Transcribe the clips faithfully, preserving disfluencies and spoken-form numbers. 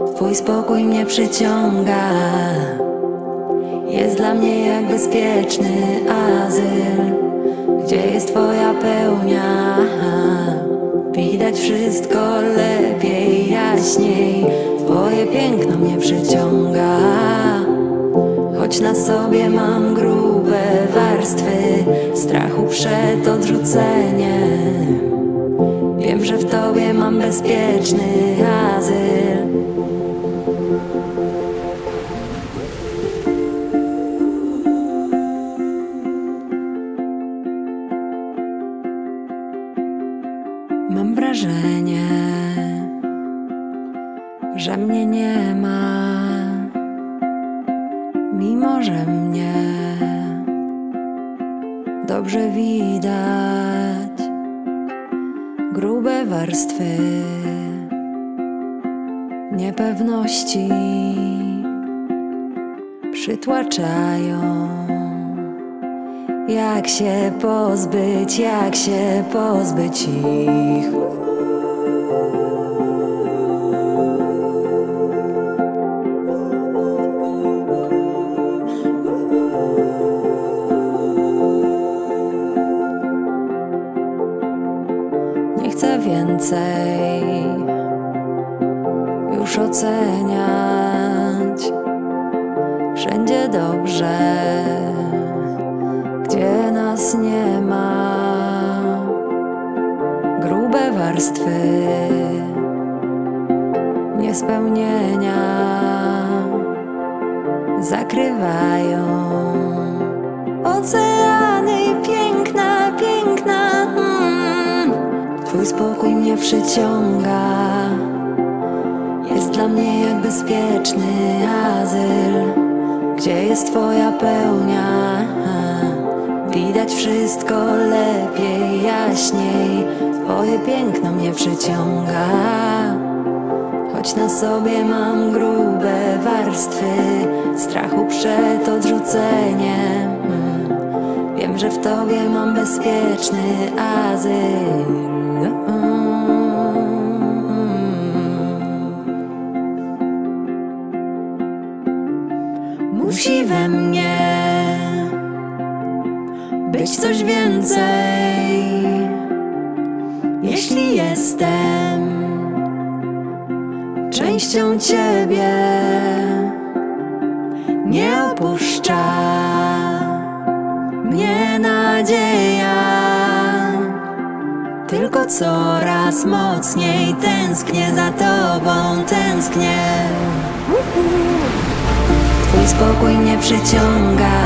Twój spokój mnie przyciąga. Jest dla mnie jak bezpieczny azyl, gdzie jest Twoja pełnia. Widać wszystko lepiej, jaśniej. Twoje piękno mnie przyciąga. Choć na sobie mam grube warstwy strachu przed odrzuceniem, wiem, że w Tobie mam bezpieczny azyl. Mam wrażenie, że mnie nie ma, mimo że mnie dobrze widać. Grube warstwy niepewności przytłaczają. Jak się pozbyć, jak się pozbyć ich? Nie chcę więcej już oceniać. Wszędzie dobrze, gdzie nas nie ma. Grube warstwy niespełnienia zakrywają oceany. Piękna, piękna, mm. Twój spokój mnie przyciąga. Jest dla mnie jak bezpieczny azyl, gdzie jest Twoja pełnia. Widać wszystko lepiej, jaśniej. Twoje piękno mnie przyciąga. Choć na sobie mam grube warstwy strachu przed odrzuceniem, wiem, że w Tobie mam bezpieczny azyl. Musi we mnie być coś więcej. Jeśli jestem częścią Ciebie, nie opuszcza mnie nadzieja, tylko coraz mocniej tęsknię za Tobą, tęsknię. Twój spokój mnie przyciąga.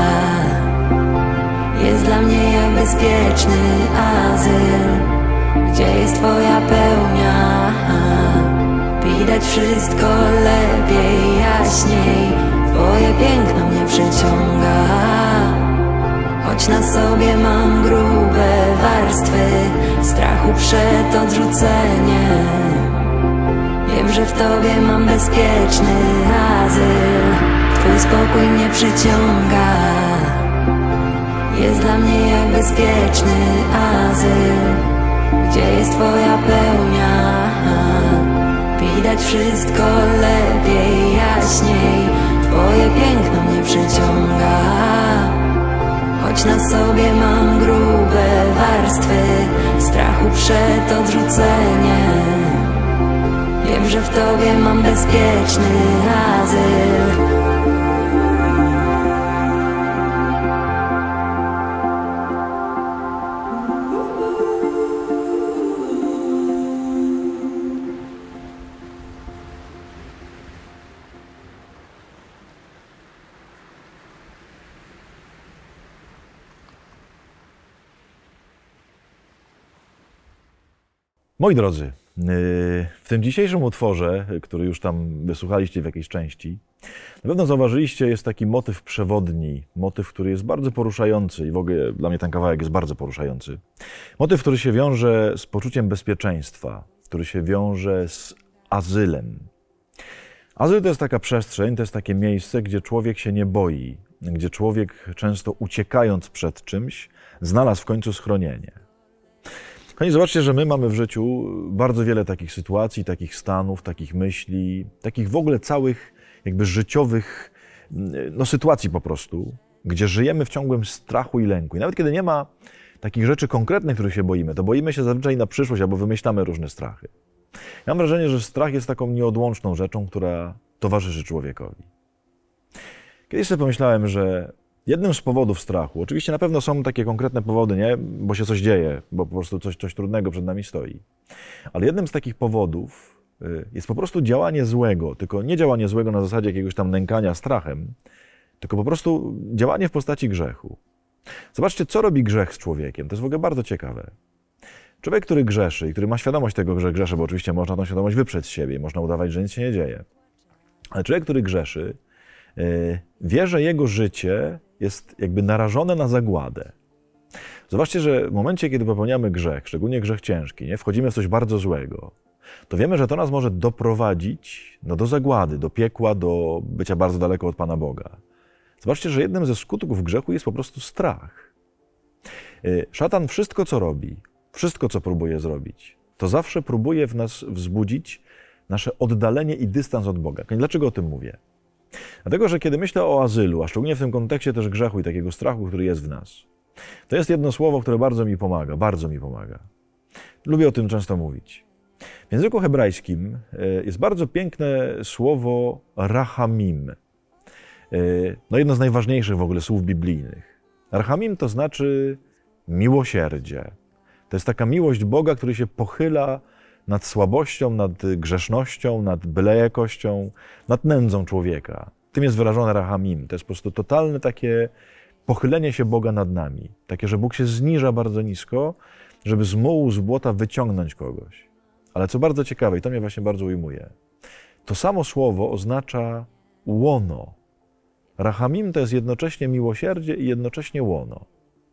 Jest dla mnie jak bezpieczny azyl, gdzie jest Twoja pełnia. Widać wszystko lepiej, jaśniej. Twoje piękno mnie przyciąga. Choć na sobie mam grube warstwy strachu przed odrzuceniem, wiem, że w Tobie mam bezpieczny azyl. Twój spokój mnie przyciąga. Jest dla mnie jak bezpieczny azyl, gdzie jest Twoja pełnia. Widać wszystko lepiej, jaśniej. Twoje piękno mnie przyciąga. Choć na sobie mam grube warstwy strachu przed odrzuceniem, wiem, że w Tobie mam bezpieczny azyl. Moi drodzy, w tym dzisiejszym utworze, który już tam wysłuchaliście w jakiejś części, na pewno zauważyliście, jest taki motyw przewodni, motyw, który jest bardzo poruszający i w ogóle dla mnie ten kawałek jest bardzo poruszający. Motyw, który się wiąże z poczuciem bezpieczeństwa, który się wiąże z azylem. Azyl to jest taka przestrzeń, to jest takie miejsce, gdzie człowiek się nie boi, gdzie człowiek często uciekając przed czymś, znalazł w końcu schronienie. Kochani, zobaczcie, że my mamy w życiu bardzo wiele takich sytuacji, takich stanów, takich myśli, takich w ogóle całych jakby życiowych no, sytuacji po prostu, gdzie żyjemy w ciągłym strachu i lęku. I nawet kiedy nie ma takich rzeczy konkretnych, których się boimy, to boimy się zazwyczaj na przyszłość albo wymyślamy różne strachy. Ja mam wrażenie, że strach jest taką nieodłączną rzeczą, która towarzyszy człowiekowi. Kiedyś sobie pomyślałem, że jednym z powodów strachu, oczywiście na pewno są takie konkretne powody, nie? Bo się coś dzieje, bo po prostu coś, coś trudnego przed nami stoi. Ale jednym z takich powodów jest po prostu działanie złego, tylko nie działanie złego na zasadzie jakiegoś tam nękania strachem, tylko po prostu działanie w postaci grzechu. Zobaczcie, co robi grzech z człowiekiem. To jest w ogóle bardzo ciekawe. Człowiek, który grzeszy i który ma świadomość tego, że grzeszy, bo oczywiście można tą świadomość wyprzeć z siebie i można udawać, że nic się nie dzieje. Ale człowiek, który grzeszy, wie, że jego życie jest jakby narażone na zagładę. Zobaczcie, że w momencie, kiedy popełniamy grzech, szczególnie grzech ciężki, nie, wchodzimy w coś bardzo złego, to wiemy, że to nas może doprowadzić no, do zagłady, do piekła, do bycia bardzo daleko od Pana Boga. Zobaczcie, że jednym ze skutków grzechu jest po prostu strach. Szatan wszystko, co robi, wszystko, co próbuje zrobić, to zawsze próbuje w nas wzbudzić nasze oddalenie i dystans od Boga. Dlaczego o tym mówię? Dlatego, że kiedy myślę o azylu, a szczególnie w tym kontekście też grzechu i takiego strachu, który jest w nas, to jest jedno słowo, które bardzo mi pomaga, bardzo mi pomaga. Lubię o tym często mówić. W języku hebrajskim jest bardzo piękne słowo rachamim. No jedno z najważniejszych w ogóle słów biblijnych. Rachamim to znaczy miłosierdzie. To jest taka miłość Boga, który się pochyla nad słabością, nad grzesznością, nad byle jakością, nad nędzą człowieka. Tym jest wyrażone rachamim. To jest po prostu totalne takie pochylenie się Boga nad nami. Takie, że Bóg się zniża bardzo nisko, żeby z mułu, z błota wyciągnąć kogoś. Ale co bardzo ciekawe, i to mnie właśnie bardzo ujmuje, to samo słowo oznacza łono. Rachamim to jest jednocześnie miłosierdzie i jednocześnie łono.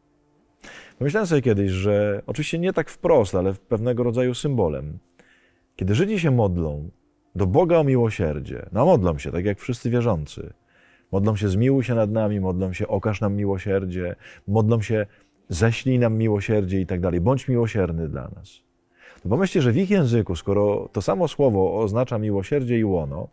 Pomyślałem sobie kiedyś, że oczywiście nie tak wprost, ale pewnego rodzaju symbolem. Kiedy Żydzi się modlą do Boga o miłosierdzie, no modlą się, tak jak wszyscy wierzący, modlą się zmiłuj się nad nami, modlą się okaż nam miłosierdzie, modlą się ześlij nam miłosierdzie i tak dalej, bądź miłosierny dla nas. To pomyślcie, że w ich języku, skoro to samo słowo oznacza miłosierdzie i łono,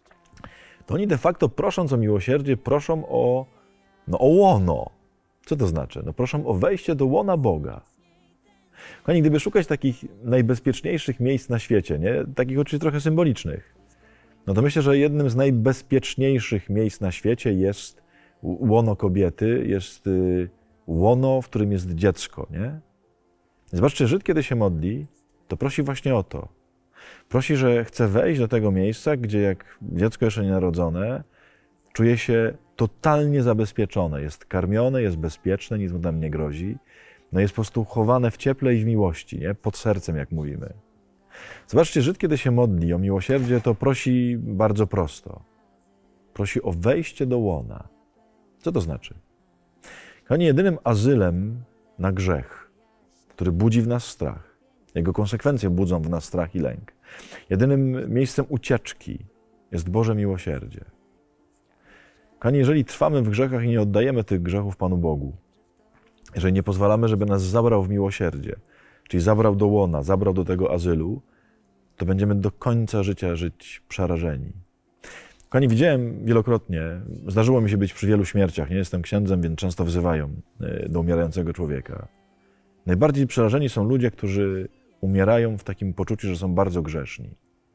to oni de facto prosząc o miłosierdzie, proszą o, no, o łono. Co to znaczy? No proszą o wejście do łona Boga. Kochani, gdyby szukać takich najbezpieczniejszych miejsc na świecie, nie? Takich oczywiście trochę symbolicznych, no to myślę, że jednym z najbezpieczniejszych miejsc na świecie jest łono kobiety, jest łono, w którym jest dziecko, nie? Zobaczcie, Żyd, kiedy się modli, to prosi właśnie o to. Prosi, że chce wejść do tego miejsca, gdzie jak dziecko jeszcze nienarodzone, czuje się totalnie zabezpieczone, jest karmione, jest bezpieczne, nic mu tam nie grozi. No jest po prostu chowane w cieple i w miłości, nie? Pod sercem, jak mówimy. Zobaczcie, Żyd, kiedy się modli o miłosierdzie, to prosi bardzo prosto. Prosi o wejście do łona. Co to znaczy? Kochani, jedynym azylem na grzech, który budzi w nas strach, jego konsekwencje budzą w nas strach i lęk, jedynym miejscem ucieczki jest Boże miłosierdzie. Kochani, jeżeli trwamy w grzechach i nie oddajemy tych grzechów Panu Bogu, jeżeli nie pozwalamy, żeby nas zabrał w miłosierdzie, czyli zabrał do łona, zabrał do tego azylu, to będziemy do końca życia żyć przerażeni. Kochani, widziałem wielokrotnie, zdarzyło mi się być przy wielu śmierciach, nie jestem księdzem, więc często wzywają do umierającego człowieka. Najbardziej przerażeni są ludzie, którzy umierają w takim poczuciu, że są bardzo grzeszni.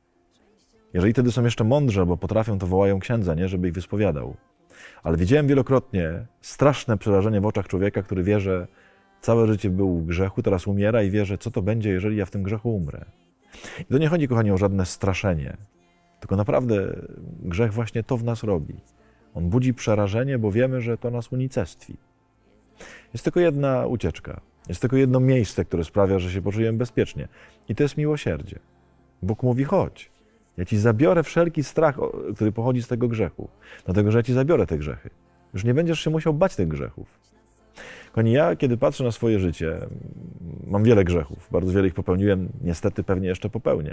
Jeżeli wtedy są jeszcze mądrzy, albo potrafią, to wołają księdza, nie, żeby ich wyspowiadał. Ale widziałem wielokrotnie straszne przerażenie w oczach człowieka, który wie, że całe życie był w grzechu, teraz umiera i wie, że co to będzie, jeżeli ja w tym grzechu umrę. I to nie chodzi, kochani, o żadne straszenie, tylko naprawdę grzech właśnie to w nas robi. On budzi przerażenie, bo wiemy, że to nas unicestwi. Jest tylko jedna ucieczka, jest tylko jedno miejsce, które sprawia, że się poczujemy bezpiecznie. I to jest miłosierdzie. Bóg mówi, chodź. Ja ci zabiorę wszelki strach, który pochodzi z tego grzechu. Dlatego, że ja ci zabiorę te grzechy. Już nie będziesz się musiał bać tych grzechów. Kochani, ja, kiedy patrzę na swoje życie, mam wiele grzechów. Bardzo wiele ich popełniłem, niestety pewnie jeszcze popełnię.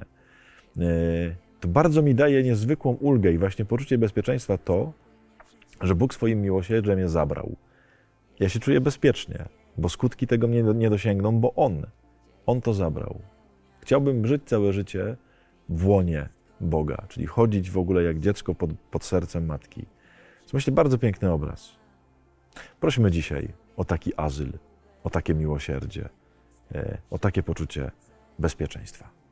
To bardzo mi daje niezwykłą ulgę i właśnie poczucie bezpieczeństwa to, że Bóg swoim miłosierdziem je zabrał. Ja się czuję bezpiecznie, bo skutki tego mnie nie dosięgną, bo On On to zabrał. Chciałbym żyć całe życie w łonie Boga, czyli chodzić w ogóle jak dziecko pod, pod sercem matki. To jest, myślę, bardzo piękny obraz. Prośmy dzisiaj o taki azyl, o takie miłosierdzie, o takie poczucie bezpieczeństwa.